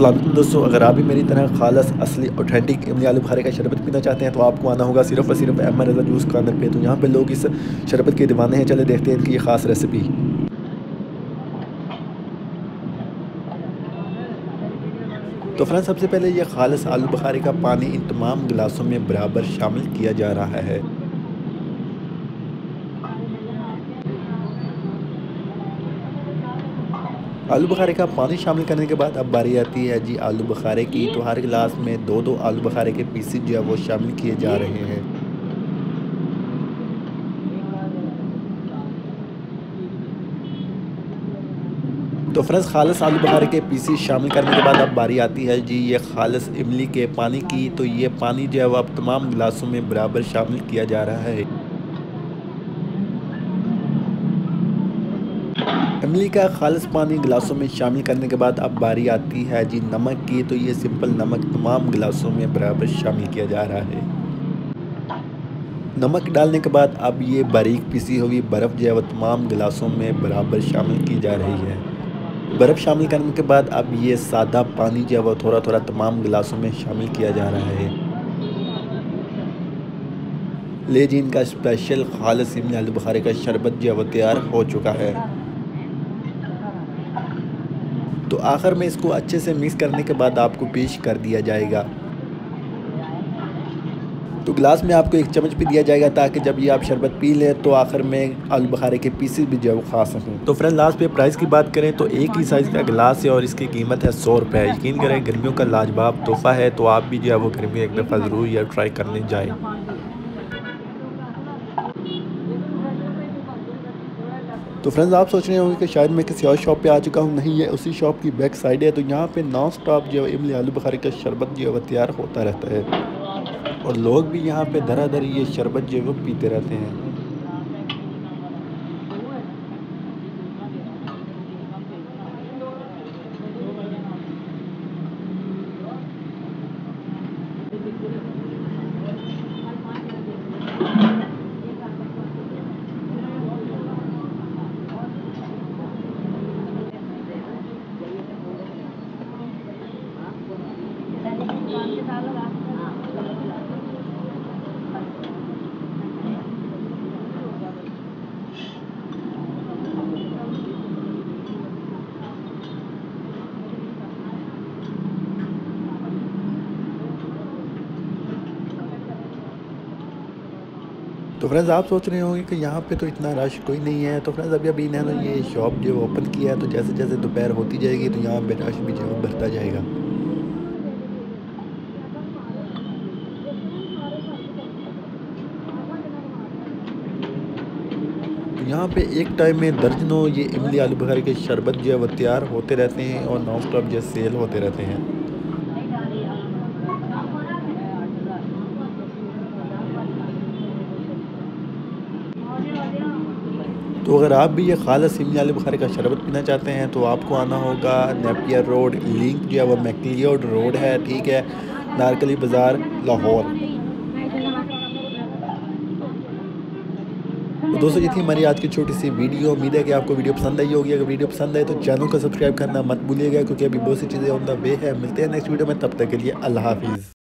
अस्सलाम वालेकुम दोस्तों, अगर आप भी मेरी तरह खालस असली ऑथेंटिक इमली आलू बुखारे का शरबत पीना चाहते हैं तो आपको आना होगा सिर्फ और सिर्फ एम रज़ा जूस कॉर्नर पे। तो यहाँ पे लोग इस शरबत के दीवाने हैं। चले देखते हैं इनकी ये ख़ास रेसिपी। तो फ्रेंड्स, सबसे पहले ये खालस आलू बुखारे का पानी इन तमाम गिलासों में बराबर शामिल किया जा रहा है। आलू बुखारे का पानी शामिल करने के बाद अब बारी आती है जी आलू बुखारे की। तो हर गिलास में दो दो आलू बुखारे के पीसेज जो है वो शामिल किए जा रहे हैं। तो फ्रेंड्स, खालस आलू बुखारे के पीसेस शामिल करने के बाद अब बारी आती है जी ये खालस इमली के पानी की। तो ये पानी जो है वो अब तमाम गिलासों में बराबर शामिल किया जा रहा है। इमली का खालिस पानी गिलासों में शामिल करने के बाद अब बारी आती है जी नमक की। तो ये सिंपल नमक तमाम गिलासों में बराबर शामिल किया जा रहा है। नमक डालने के बाद अब ये बारीक पिसी हुई बर्फ़ जो है वो तमाम गिलासों में बराबर शामिल की जा रही है। बर्फ़ शामिल करने के बाद अब ये सादा पानी जो है वो थोड़ा थोड़ा तमाम गिलासों में शामिल किया जा रहा है। ले जी, इनका स्पेशल खालिस इमली आलू बुखारे का शरबत जो है वो तैयार हो चुका है। तो आखिर में इसको अच्छे से मिक्स करने के बाद आपको पेश कर दिया जाएगा। तो गिलास में आपको एक चम्मच भी दिया जाएगा ताकि जब ये आप शरबत पी लें तो आखिर में आलू बुखारे के पीसेस भी जो है वो खा सकें। तो फ्रेंड, लास्ट पे प्राइस की बात करें तो एक ही साइज़ का गिलास है और इसकी कीमत है 100 रुपये। यकीन करें, गर्मियों का लाजवाब तोहफ़ा है। तो आप भी जो है वो गर्मी एक दफ़ा ज़रूर या ट्राई करने जाएँ। तो फ्रेंड्स, आप सोच रहे होंगे कि शायद मैं किसी और शॉप पे आ चुका हूँ। नहीं, ये उसी शॉप की बैक साइड है। तो यहाँ पे नॉन स्टॉप जो है इमली आलू बुखारे का शरबत जो है वो तैयार होता रहता है और लोग भी यहाँ पे धड़ाधड़ ये शरबत जो है वो पीते रहते हैं। तो फ्रेंड्स, आप सोच रहे होंगे कि यहाँ पे तो इतना रश कोई नहीं है। तो फ्रेंड्स, अभी इन्होंने ये शॉप जो ओपन किया है। तो जैसे जैसे दोपहर होती जाएगी तो यहाँ पे रश भी जो है बढ़ता जाएगा। तो यहाँ पे एक टाइम में दर्जनों ये इमली आलू बुखारे के शरबत जो है वो तैयार होते रहते हैं और नॉन स्टॉप जो सेल होते रहते हैं। तो अगर आप भी ये खालिस इमली आलू बुखारे का शरबत पीना चाहते हैं तो आपको आना होगा नेपियर रोड। लिंक जो है वो मैक्लियोड रोड है, ठीक है, नारकली बाज़ार, लाहौर। तो दोस्तों, ये थी हमारी आज की छोटी सी वीडियो। उम्मीद है कि आपको वीडियो पसंद आई होगी। अगर वीडियो पसंद आए तो चैनल को सब्सक्राइब करना मत भूलिएगा क्योंकि अभी बहुत सी चीज़ें ऑन द वे है। मिलते हैं नेक्स्ट वीडियो में, तब तक के लिए अल्लाह हाफिज़।